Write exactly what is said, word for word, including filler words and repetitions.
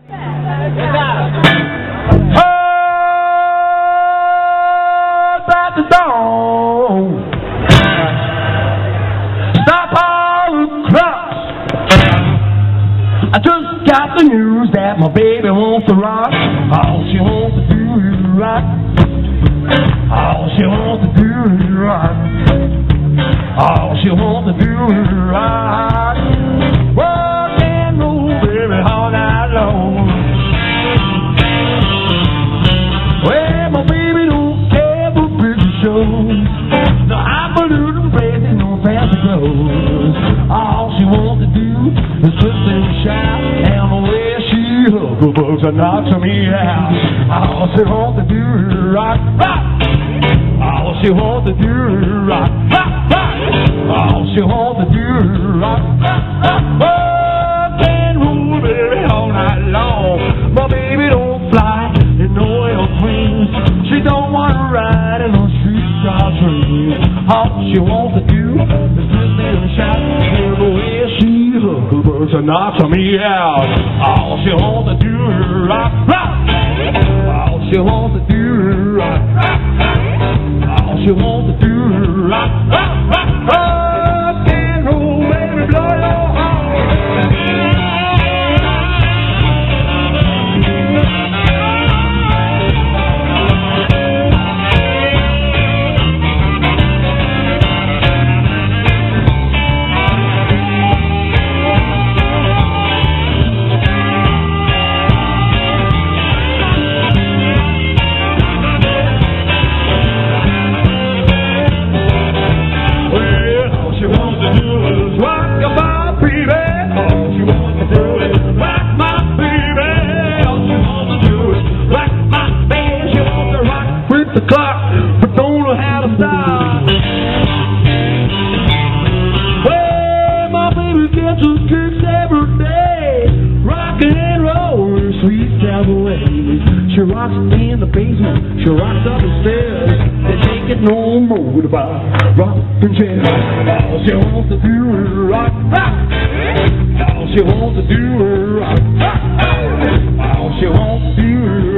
At the dawn, stop all the clocks. I just got the news that my baby wants to rock. All she wants to do is rock. All she wants to do is rock. All she wants to do is rock. Rock and roll, baby, all night long. Well, my baby don't care for pretty shows. No, I'm a little crazy, no fancy clothes. All she wants to do is twist and shout, and the way she hucklebugs and knocks me out. All she wants to do is rock, rock. All she wants to do is rock, rock, rock. All she wants to do is rock, rock, rock. Rock and roll, baby, all night long. My baby don't fly in no airplanes. She don't want to ride in no streetcar trains. All she wants to do is twist and shout, and the way she hucklebugs and knocks me out. All she wants to do is rock, rock. All she wants to do is rock, rock, rock. All she wants to do is rock, rock, rock. Rock and roll, baby, blow your heart. The clock, but don't know how to stop. Well, my baby gets her kicks every day, rockin' and rollin', sweet Cowboy. She rocks in the basement, she rocks up the stairs. They can't get no more about rockin' chairs. All she wants to do is rock, rock. All she wants to do is rock, rock. All she wants to do is